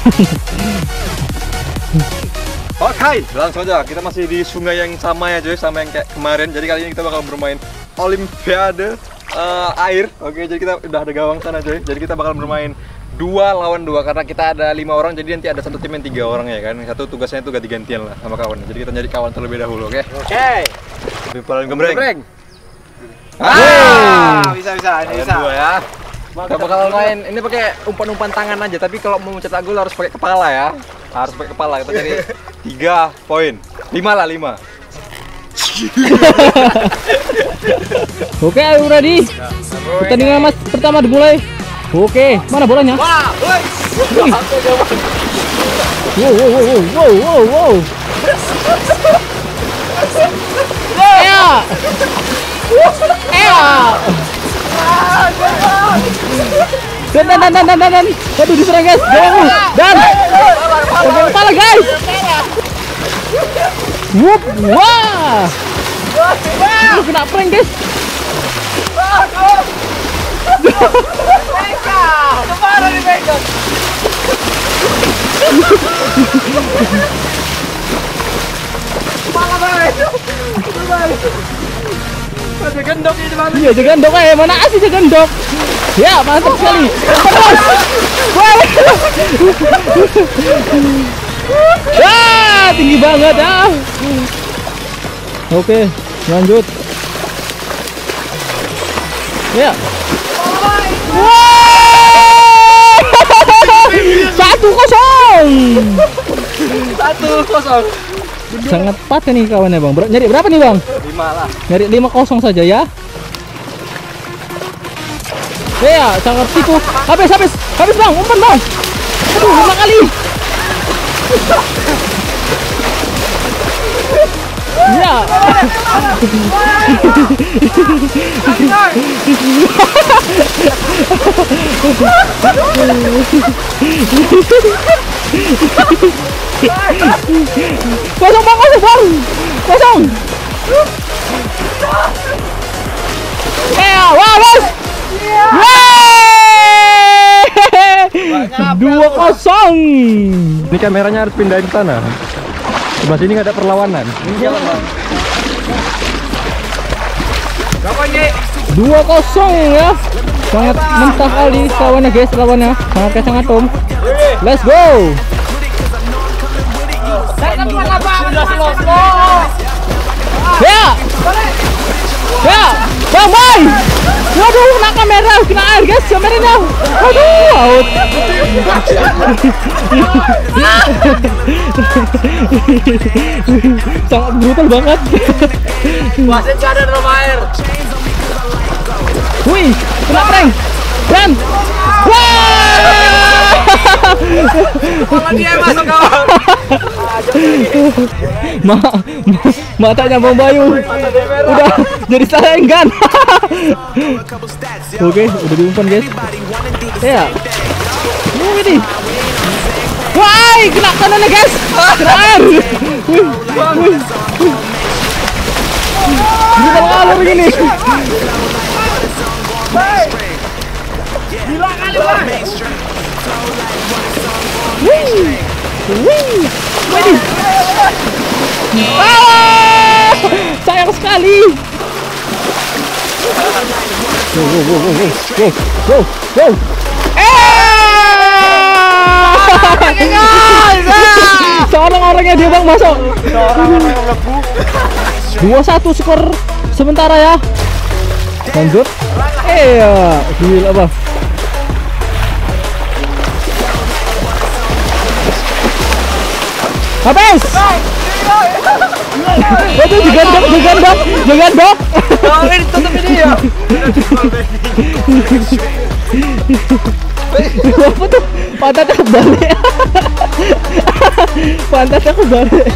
Oke, langsung aja. Kita masih di sungai yang sama ya coy, sama yang kayak kemarin. Jadi kali ini kita bakal bermain Olimpiade air. Oke, jadi kita udah ada gawang sana coy. Jadi kita bakal bermain 2 lawan 2 karena kita ada 5 orang. Jadi nanti ada satu tim yang 3 orang ya kan. Satu tugasnya itu ganti-gantian lah sama kawan. Jadi kita nyari kawan terlebih dahulu, oke? Oke. Pimpalan gembreng. Bisa ini bisa. 2 ya. Kita bakal main ini pakai umpan-umpan tangan aja, tapi kalau mau mencetak gol harus pakai kepala ya. Harus pakai kepala. Kita cari 3 poin. 5 lah, 5. Oke, are you ready? Pertandingan mas pertama dimulai. Oke, mana bolanya? Wah, woi. Wow. Dan. Aduh, diserang guys. Dan. Pakai kepala guys. Wup, wah. Kena prank guys. Kemana nih Megan? Kepala balik. Ada gendok ini mana? Iya, gendok mana asli gendok. Ya, mantap sekali. Wah, tinggi banget ya. Oke, lanjut. Ya. Wah! 1-0. 1-0. Sangat pas nih kawannya bang. Nyari berapa nih bang? 5 lah. Nyari 5-0 saja ya. Ya, sangat siku. Habis bang, umpan bang. Aduh, 5 kali. Ya. Kosong bang. Kosong. Wah, bos. 2-0. Ini kameranya harus pindahin ke sana. Sebelah sini nggak ada perlawanan. Jalan bang. Kapan nih? 2-0 ya. Sangat mentah kali kawannya guys, lawannya. Sangat kayak sangat Tom. Let's go. Ya. Bang boy. Waduh, kena kamera, kena air guys, kameranya. Waduh, out. Sangat brutal banget. Wasit gak ada dalam air. Wih, kena prank. Dan Kalau dia masuk kawan. Matanya Bang Bayu udah jadi sarengan. Oke, udah diumpan guys. Ya. Ini. Wah, kena kanannya guys. Kena air. Wih. Ini kalau ngalur gini. Gila kali bang. Wih. Sayang sekali. Wow. Seorang orangnya dia bang masuk. 2-1 skor sementara ya. Lanjut. Gila bang. Habis. Waduh, digandok. Ini tutup ini ya. Apa tuh? Pantatnya kebalik. Pantatnya kebalik.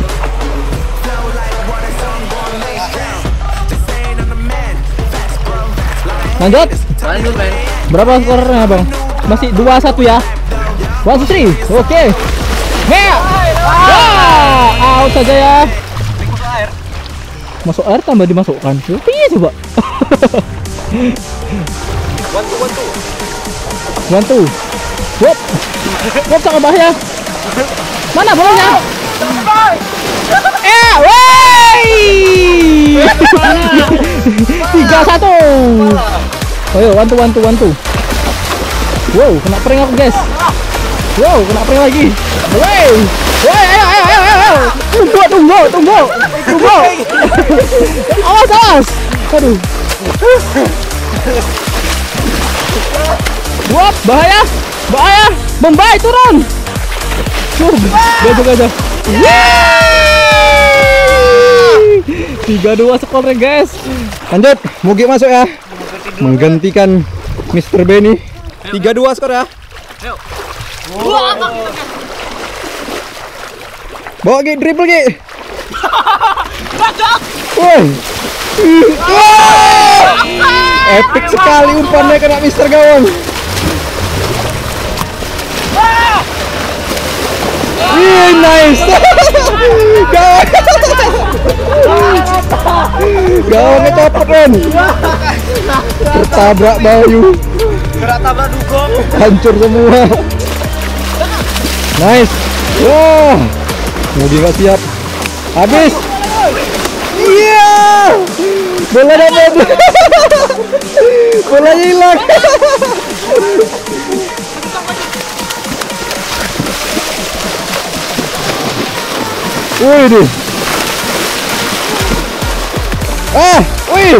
Lanjut. Men. Berapa skornya bang? Masih 2-1 ya. 1-3. Oke. Out saja ya. Masuk air tambah dimasukkan. Iya coba. One two. Wop. Wop, sangat bahaya. Mana bolanya? Wey! 3-1. Ayo, wantu. Wow, kena prank aku, guys. Wow, kena prank lagi. Wey, ayo. Tunggu. Awas. Aduh. Wop, bahaya. Bombay turun. Gajah. 3-2 skornya, guys. Lanjut, Mugi masuk ya. Menggantikan Mr. Benny. 3-2 skor ya. Bawa Gi, dribble Gi. Woi. Epic sekali umpannya kena Mr. Gawang. Wih, nice. Gawangnya copot kan. Tertabrak Bayu. Tabrak dugong. Hancur semua. Nice. Wah. Mugi nggak siap. Habis. Iya. Bola dapat. Bola hilang. Wih deh. Wih.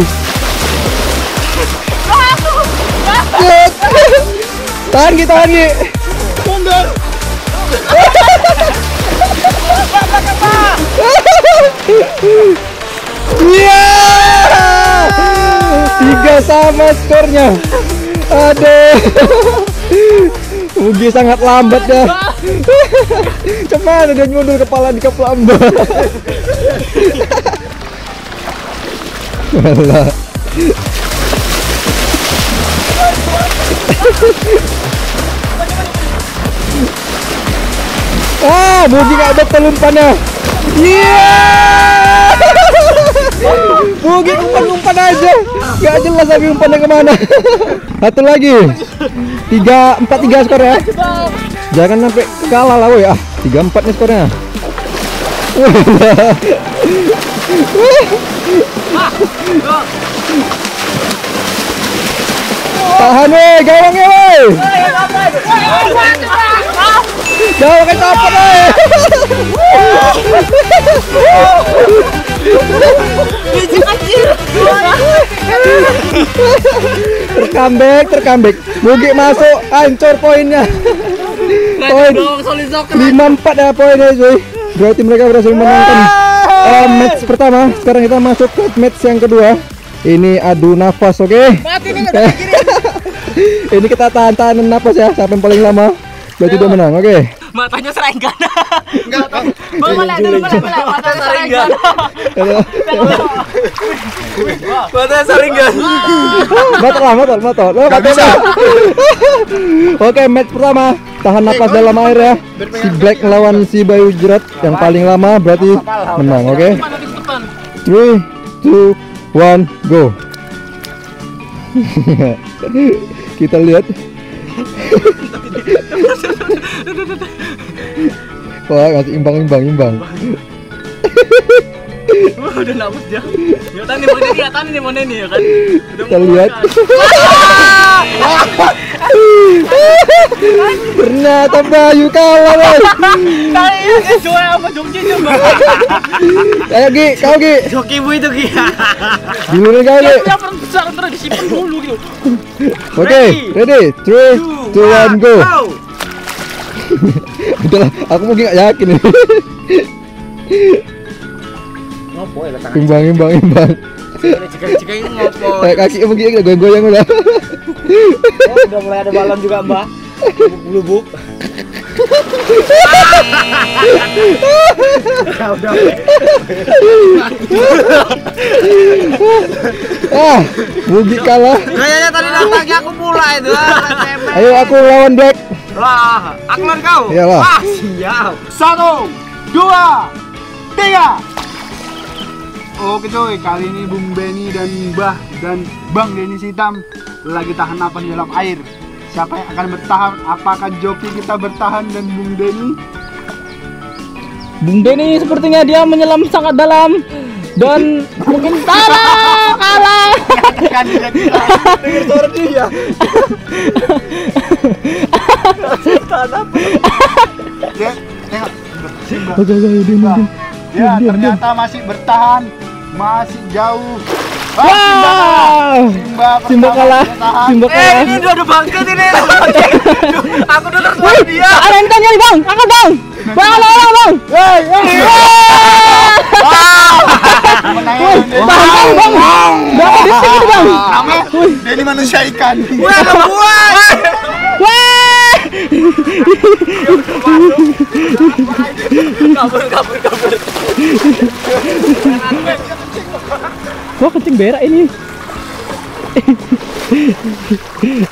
Tahan Gi. Mundur. Iya. 3 sama skornya. Aduh. Mugi sangat lambat ya. Cuman dia mundur kepala di keplamba. Malah. Mugi gak betul umpannya. Iya. Mugi umpan aja. Gak jelas lagi umpannya kemana. Satu lagi. 4-3 skor ya. Jangan sampai kalah lah woy. 3-4 nih skornya. Tahan weh, gawangnya weh. Gawangnya copot weh. Tercomeback. Mugi masuk, hancur poinnya. Poin 5-4 ya poinnya cuy. Berarti mereka berhasil menangkan match pertama. Sekarang kita masuk ke match yang kedua. Ini adu nafas, oke? Ini kita tahan-tahanan nafas ya sampai paling lama. Berarti udah menang, oke? Matanya serenggan. Mata serenggan. Matanya serenggan. Motor. Oke, match pertama. Tahan napas dalam air ya. Si Black lawan si Bayu Jerat. Yang paling lama berarti menang, oke? 3, 2, 1, go. Kita lihat. Wah, kasih imbang. Udah nafas dia. Tani nih mana nih ya kan. Kita lihat. Ternyata Bayu kalah, woy. Kayaknya jual sama joki coba. Ayo Gi, kau Gi. Joki bu itu Gi. Dulu nih kau Gi. Dia pernah besar antara disimpan dulu gitu. Oke, ready? 3, 2, 1, go. Udahlah, aku mungkin gak yakin nih. Ngopo ya tangan. Imbang. Jika ini ngopo. Kaki mungkin udah goyang-goyang udah. Oh, udah mulai ada balon juga, Mbak. Lubuk. Udah. Mugi kalah. Kayaknya tadi datangnya aku pula itu. Ayo aku lawan Black. Wah, aku lawan kau. Iyalah. Siap. 1, 2, 3. Oke coy, kali ini Bung Benny dan Mbah dan Bang Dennis Hitam lagi tahan napas di dalam air siapa yang akan bertahan? Apakah joki kita bertahan dan Bung Denny? Bung Denny sepertinya dia menyelam sangat dalam dan mungkin kalah. Kan dia bilang. Dengar suara dia. Dia tengok. Simba. Oke, Simba. Ya, ternyata masih bertahan. Masih jauh. Simba kalah. Simba kalah. Ini udah bangkit ini. Aku dengar suara dia. Ada yang tanya nih bang, angkat bang. Bang, bang. Bang, berapa detik itu bang? Namanya Denny manusia ikan. Wah, buat. Wah, Kabur. wah kencing berak ini.